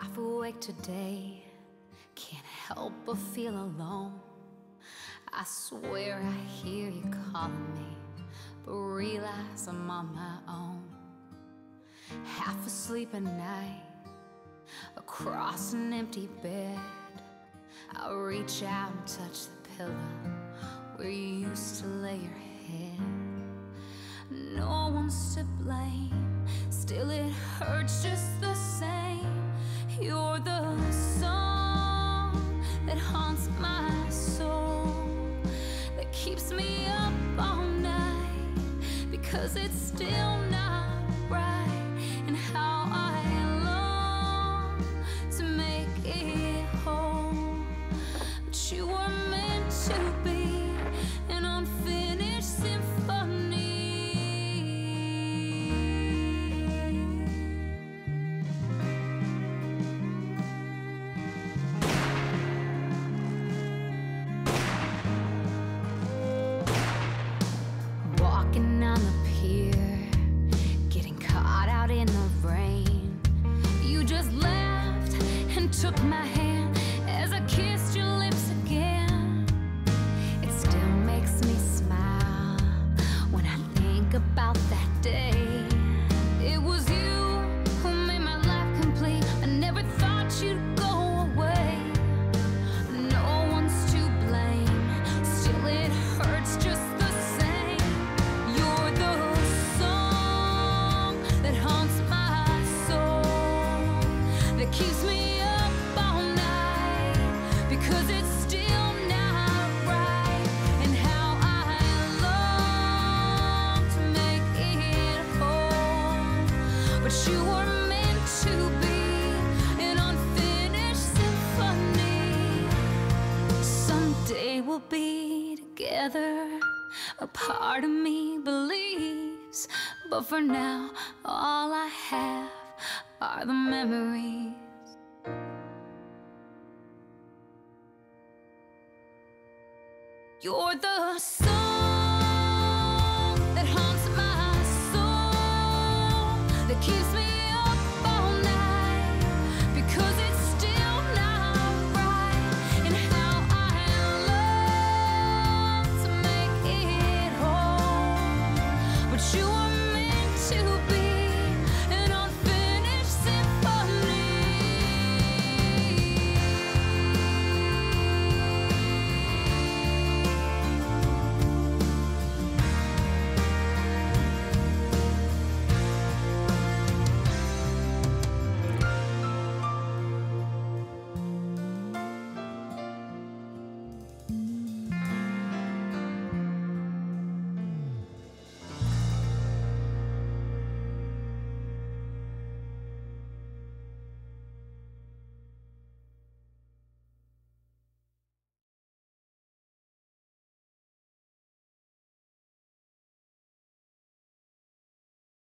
Half awake today, can't help but feel alone. I swear I hear you calling me, but realize I'm on my own. Half asleep at night, across an empty bed, I reach out and touch the pillow where you used to lay your head. No one's to blame, still it hurts just the same. You're the song that haunts my soul, that keeps me up all night, because it's still not right. And how I long to make it whole, but you were meant to be an unfinished symphony. Walking on the pier, getting caught out in the rain. You just laughed and took my hand as I kissed your lips again. It still makes me smile when I think about that day. It was you who made my life complete. I never thought you'd go away. No one's to blame, still it hurts just the same. You're the song that haunts my soul, that keeps me up all night, because it's still not right. And how I long to make it whole, but you were meant to be an unfinished symphony. Someday we'll be together, a part of me believes, but for now all I have are the memories. You're the song that haunts my soul, that keeps me up all night, because it's still not right. And how I love to make it whole, but you were meant to be